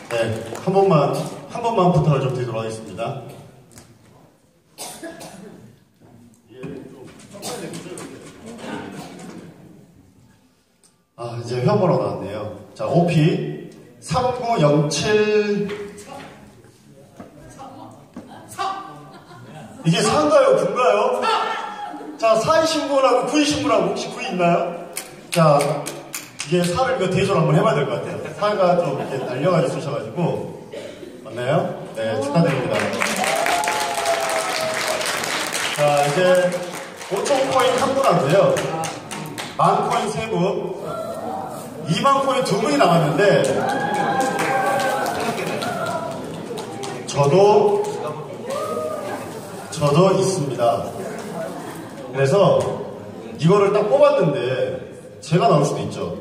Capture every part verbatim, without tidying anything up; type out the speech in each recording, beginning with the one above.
네, 한 번만, 한 번만 부탁을 좀 드리도록 하겠습니다. 아, 이제 회원번호 나왔네요. 자, 오피 삼구영칠. 이게 사인가요? 구인가요? 자, 사이신 분하고 구이신 분하고 혹시 구이 있나요? 자, 이게 사를 이거 대조를 한번 해봐야 될 것 같아요. 사가 좀 이렇게 날려가지고 쓰셔가지고. 맞나요? 네, 축하드립니다. 자, 이제 오천 코인 한 분하고요. 만 코인 세 분, 이만 코인 두 분이 남았는데, 저도, 저도 있습니다. 그래서 이거를 딱 뽑았는데, 제가 나올 수도 있죠.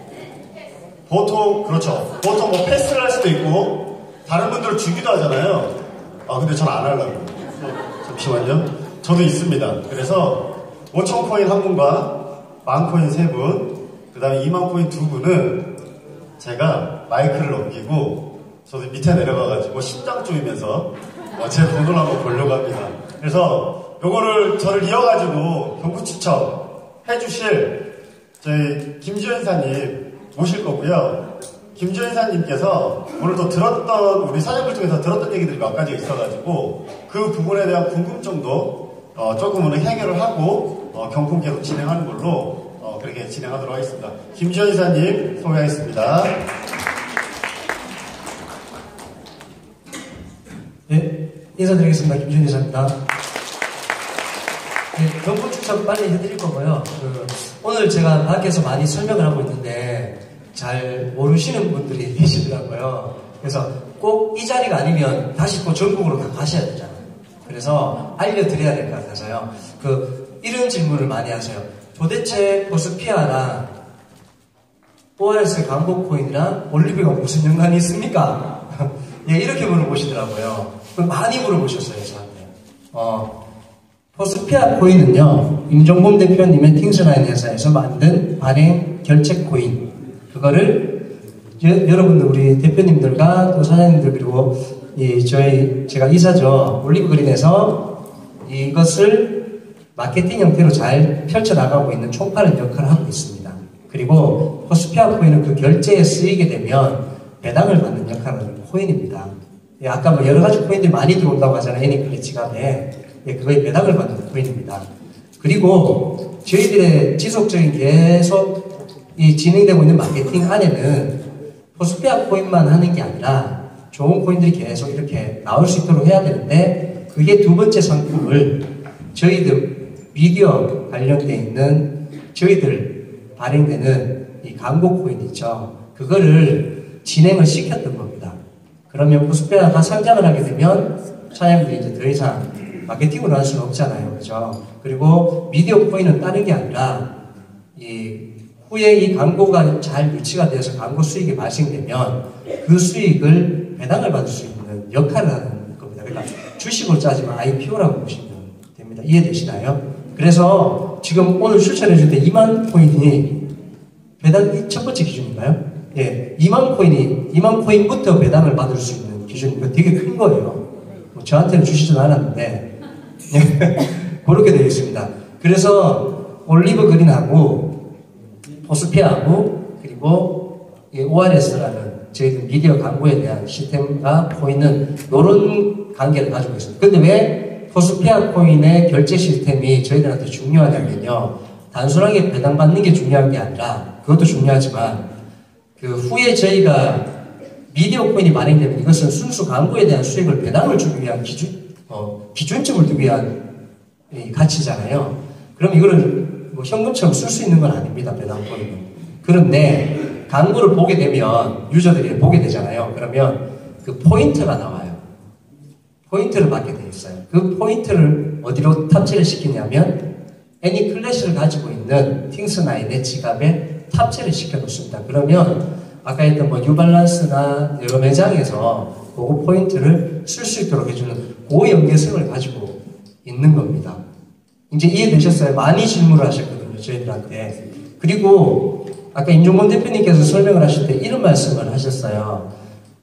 보통, 그렇죠. 보통 뭐 패스를 할 수도 있고, 다른 분들을 주기도 하잖아요. 아, 근데 전 안 하려고. 잠시만요. 저도 있습니다. 그래서 오천 코인 한 분과 만 코인 세 분, 그 다음에 이만 코인 두 분은 제가 마이크를 넘기고, 저도 밑에 내려가가지고 심장 쪼이면서 제 돈을 한번 벌려고 합니다. 그래서 요거를 저를 이어가지고 경구 추첨 해주실 저희 김지현 이사님 모실 거고요. 김지현 이사님께서 오늘 또 들었던, 우리 사장님을 통해서 들었던 얘기들이 몇 가지 있어가지고 그 부분에 대한 궁금증도 어, 조금은 해결을 하고 어, 경품 계속 진행하는 걸로 어, 그렇게 진행하도록 하겠습니다. 김지현 이사님 소개하겠습니다. 네, 인사드리겠습니다. 김지현 이사입니다. 네, 경품 추첨 빨리 해드릴 거고요. 그, 오늘 제가 밖에서 많이 설명을 하고 있는데 잘 모르시는 분들이 계시더라고요. 그래서 꼭 이 자리가 아니면 다시 또 전국으로 다 가셔야 되잖아요. 그래서 알려드려야 될 것 같아서요. 그 이런 질문을 많이 하세요. 도대체 보스피아랑 오알에스 광고 코인이랑 올리브가 무슨 연관이 있습니까? 예, 이렇게 물어보시더라고요. 많이 물어보셨어요, 저한테. 어, 보스피아 코인은요, 임종범 대표님의 팅스라인 회사에서 만든 발행 결제 코인. 그거를 여, 여러분들 우리 대표님들과 또 사장님들 그리고 이 저희 제가 이사죠 올리브 그린에서 이것을 마케팅 형태로 잘 펼쳐나가고 있는 총파는 역할을 하고 있습니다. 그리고 보스피아 코인은 그 결제에 쓰이게 되면 배당을 받는 역할을 하는 코인입니다. 예, 아까 뭐 여러 가지 코인들이 많이 들어온다고 하잖아요. 애니클리 지갑에. 예, 그거에 배당을 받는 코인입니다. 그리고 저희들의 지속적인 계속 이 진행되고 있는 마케팅 안에는 보스피아 코인만 하는 게 아니라 좋은 코인들이 계속 이렇게 나올 수 있도록 해야 되는데 그게 두 번째 상품을 저희들 미디어 관련돼 있는 저희들 발행되는 이 광고 코인 있죠. 그거를 진행을 시켰던 겁니다. 그러면 보스피아가 상장을 하게 되면 사장님들이 이제 더 이상 마케팅으로 할 수는 없잖아요. 그죠? 그리고 미디어 코인은 다른 게 아니라 이 후에 이 광고가 잘 유치가 되어서 광고 수익이 발생되면 그 수익을 배당을 받을 수 있는 역할을 하는 겁니다. 그러니까 주식으로 짜지만 아이피오라고 보시면 됩니다. 이해되시나요? 그래서 지금 오늘 추천해 줄 때 이만 코인이 배당 첫 번째 기준인가요? 예, 이만 코인이 이만 코인부터 배당을 받을 수 있는 기준이고 되게 큰 거예요. 뭐 저한테는 주시진 않았는데 그렇게 되어 있습니다. 그래서 올리브 그린하고 보스피아하고 그리고 오알에스라는 저희들 미디어 광고에 대한 시스템과 코인은 이런 관계를 가지고 있습니다. 근데 왜 보스피아 코인의 결제 시스템이 저희들한테 중요하냐면요. 단순하게 배당받는 게 중요한 게 아니라 그것도 중요하지만 그 후에 저희가 미디어 코인이 발행되면 이것은 순수 광고에 대한 수익을 배당을 주기 위한 기준, 어, 기준점을 두기 위한 가치잖아요. 그럼 이거를 뭐 현금처럼 쓸 수 있는 건 아닙니다. 배당 코인은. 그런데 광고를 보게 되면 유저들이 보게 되잖아요. 그러면 그 포인트가 나와요. 포인트를 받게 돼 있어요. 그 포인트를 어디로 탑재를 시키냐면 애니클래시를 가지고 있는 팅스나인의 지갑에 탑재를 시켜 놓습니다. 그러면 아까 했던 뭐 뉴발란스나 여러 매장에서 그 포인트를 쓸 수 있도록 해주는 고연계성을 가지고 있는 겁니다. 이제 이해되셨어요? 많이 질문을 하셨거든요, 저희들한테. 그리고 아까 임종범 대표님께서 설명을 하실 때 이런 말씀을 하셨어요.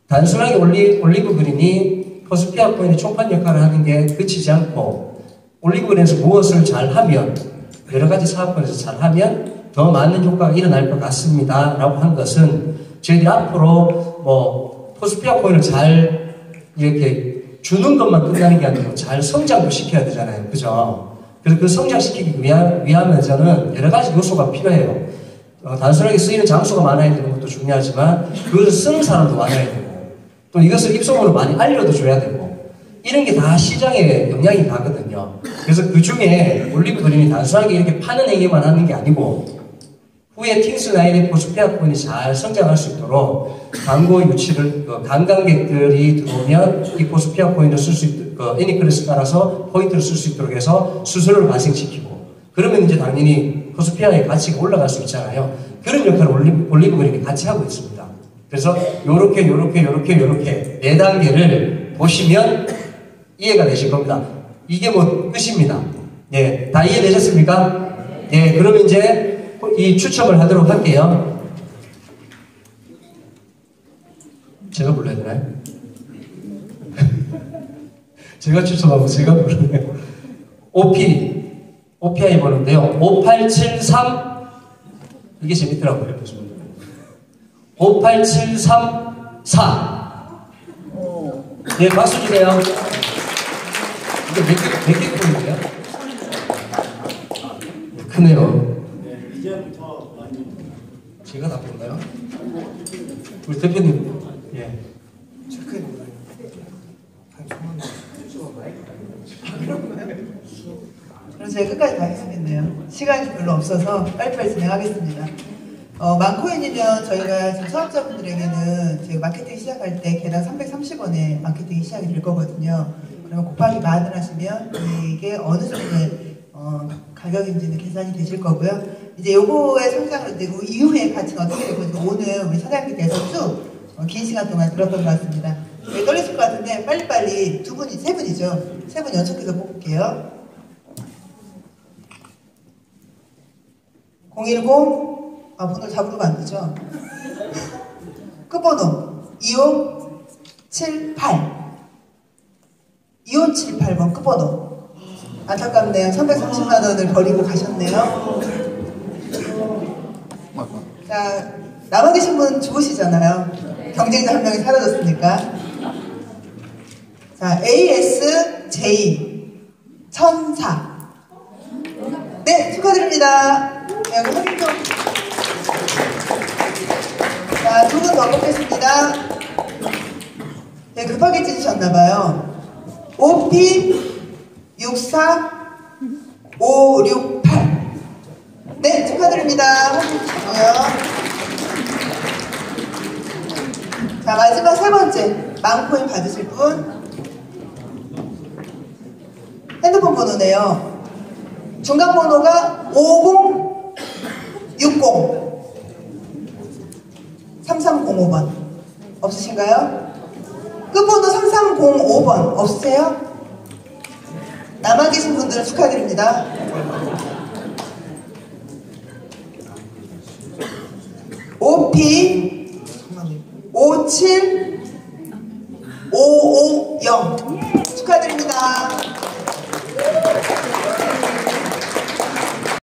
단순하게 올리, 올리브 그린이 포스피아 코인의 총판 역할을 하는 게 그치지 않고 올리브 그린에서 무엇을 잘하면 여러 가지 사업권에서 잘하면 더 많은 효과가 일어날 것 같습니다. 라고 한 것은 저희들이 앞으로 뭐 포스피아 코인을 잘 이렇게 주는 것만 끝나는 게 아니고 잘 성장도 시켜야 되잖아요. 그죠? 그래서 그 성장시키기 위하, 위하면서는 여러 가지 요소가 필요해요. 어, 단순하게 쓰이는 장소가 많아야 되는 것도 중요하지만 그것을 쓰는 사람도 많아야 되고 또 이것을 입소문을 많이 알려도 줘야 되고 이런 게 다 시장에 영향이 가거든요. 그래서 그 중에 올리브 그린이 단순하게 이렇게 파는 행위만 하는 게 아니고 후에 킹스나인의 포스피아 코인이 잘 성장할 수 있도록 광고 유치를 그 관광객들이 들어오면 이 포스피아 코인을 쓸 수 있도록 그 애니클래스 따라서 포인트를 쓸 수 있도록 해서 수수료를 발생시키고 그러면 이제 당연히 포스피아의 가치가 올라갈 수 있잖아요. 그런 역할을 올리브, 올리브 그린이 같이 하고 있습니다. 그래서 요렇게 요렇게 요렇게 요렇게 네 단계를 보시면 이해가 되실 겁니다. 이게 뭐 끝입니다. 예, 다 이해되셨습니까? 예, 그러면 이제 이 추첨을 하도록 할게요. 제가 불러야 되나요? 제가 추첨하고 제가 부르네요. 오피, 오피아이 번호인데요. 오팔칠삼, 이게 재밌더라고요. 오팔칠삼사. 네, 박수 주세요. 이게 몇 개, 몇 개 폰인데요? 크네요. 네, 이제부터 많이. 제가 다 볼까요? 우리 대표님, 예. 체크해볼까요? 그럼 제가 끝까지 가겠겠네요. 시간이 별로 없어서 빨리빨리 진행하겠습니다. 어, 만코인이면 저희가 지금 사업자분들에게는 저희가 마케팅 시작할 때 개당 삼백삼십 원에 마케팅이 시작이 될 거거든요. 그러면 곱하기 만을 하시면 이게 어느 정도의 어, 가격인지는 계산이 되실 거고요. 이제 요거의 성장을 되고 이후에 가치가 어떻게 될 건지 오늘 우리 사장님께서 쭉 어, 긴 시간 동안 들었던 것 같습니다. 네, 떨리실 것 같은데 빨리빨리 두 분이, 세 분이죠. 세 분 연속해서 뽑을게요. 공일공, 아, 번호를 다 부르면 안 되죠? 끝번호 이오칠팔. 이오칠팔 번 끝번호. 안타깝네요. 삼백삼십만 원을 버리고 가셨네요. 자, 남아 계신 분 죽으시잖아요. 경쟁자 한 명이 사라졌으니까. 자, 에이에스제이 천사. 네, 축하드립니다. 네, 여기 확인 좀. 자, 두 분 더 뽑겠습니다. 네, 급하게 찢으셨나봐요. 오피 육사 오육팔. 네, 축하드립니다. 확인 주시고요. 자, 마지막 세 번째. 만코인 받으실 분. 핸드폰 번호네요. 중간 번호가 오공육공 삼삼공오 번. 없으신가요? 끝번호 삼삼공오 번. 없으세요? 남아 계신 분들은 축하드립니다. 오피 오칠팔.